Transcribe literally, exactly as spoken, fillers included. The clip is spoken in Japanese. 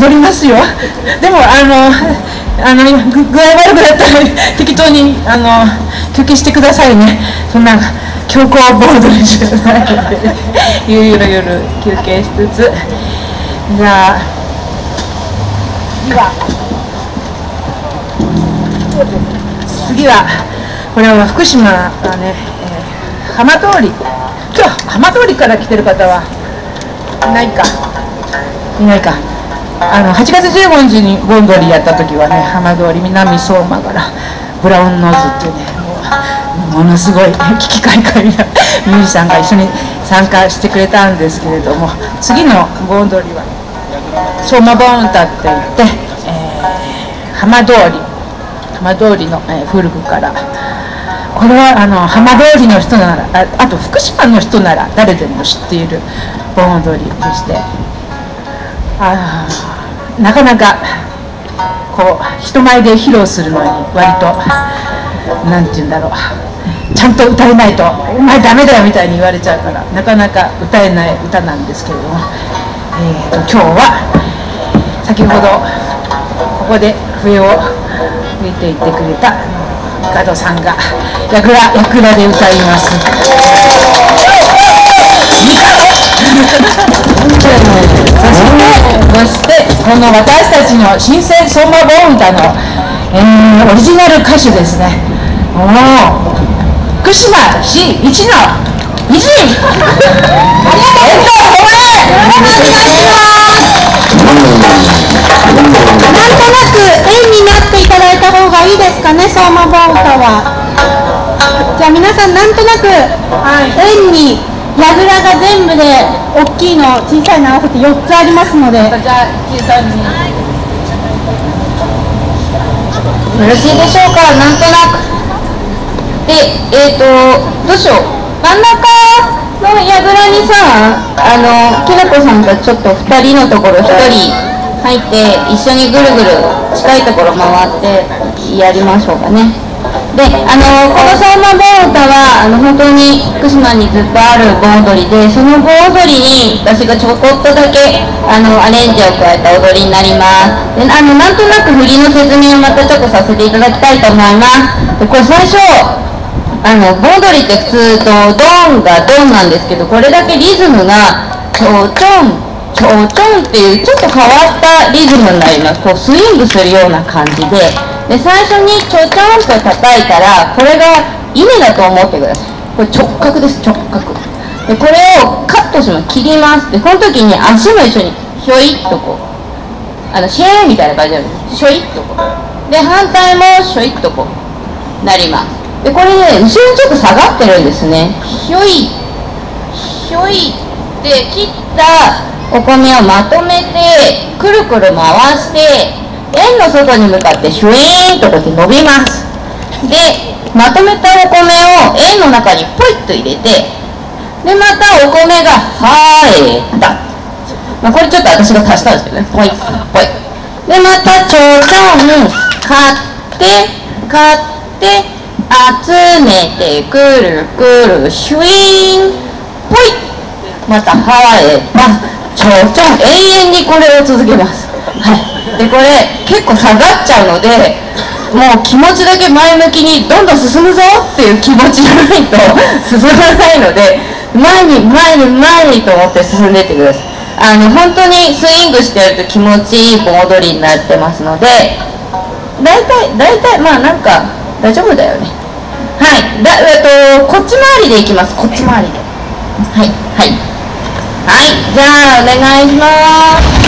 乗りますよ。でもあのあの具具合悪くなったら適当にあの休憩してくださいね。そんな強行ボードにじゃないのでゆるゆるゆる休憩しつつ、じゃあ次は次はこれは福島はね、えー、浜通り、今日浜通りから来てる方はいないかいないか。あのはちがつじゅうごにちに盆踊りやった時はね、浜通り南相馬からブラウンノーズっていうね、もうものすごい危機開会なミュージシャンが一緒に参加してくれたんですけれども、次の盆踊りは相馬盆歌って言って、えー、浜通り浜通りの、えー、古くから、これはあの浜通りの人なら あ, あと福島の人なら誰でも知っている盆踊りでして、あなかなかこう人前で披露するのに割となんて言うんだろう、ちゃんと歌えないとお前ダメだよみたいに言われちゃうから、なかなか歌えない歌なんですけれども、えー、と今日は先ほどここで笛を吹いていってくれたガドさんがやぐらやぐらで歌います。そしてこの私たちの新生相馬盆歌の、えー、オリジナル歌手ですね。おお、福島市一の偉人、ありがとうございます。 なんとなく円になっていただいた方がいいですかね、相馬盆歌は。じゃあ皆さんなんとなく円にやぐらが全部で大きいの小さいの合わせてよっつありますので、 じゃあ小さいによろしいでしょうか。なんとなくで、えっ、ー、とどうしよう、真ん中のやぐらにさ、あのきなこさんとちょっとふたりのところひとり入って一緒にぐるぐる近いところ回ってやりましょうかね。で、あのこの相馬盆歌はあの本当に福島にずっとある盆踊りで、その盆踊りに私がちょこっとだけあのアレンジを加えた踊りになります。で、あのなんとなく振りの説明をまたちょっとさせていただきたいと思います。で、これ最初あの盆踊りって普通とドンがドンなんですけど、これだけリズムがちょちょんちょちょんっていうちょっと変わったリズムになります。こうスイングするような感じで、で最初にちょちょんと叩いたら、これが稲だと思ってください。これ直角です、直角で、これをカットします、切ります。でこの時に足も一緒にひょいっとこう、あのシェーみたいな感じでひょいっとこうで、反対もひょいっとこうなります。でこれね、後ろにちょっと下がってるんですね。ひょいひょいって切ったお米をまとめてくるくる回して、円の外に向かってシュイーンとこうやって伸びます。でまとめたお米を円の中にポイッと入れて、でまたお米が生えた、まあ、これちょっと私が足したんですけどね、ポイッポイッでまたちょちょん買って買って集めてくるくるシュイーンポイッ、また生えた、ちょちょん、永遠にこれを続けます。はい、でこれ結構下がっちゃうので、もう気持ちだけ前向きにどんどん進むぞっていう気持ちじゃないと進まないので、前に前に前にと思って進んでいってください。あの本当にスイングしてると気持ちいい盆踊りになってますので、大体大体まあなんか大丈夫だよね。はい、だえっとこっち回りでいきます。こっち回りで、はいはいはい、じゃあお願いします。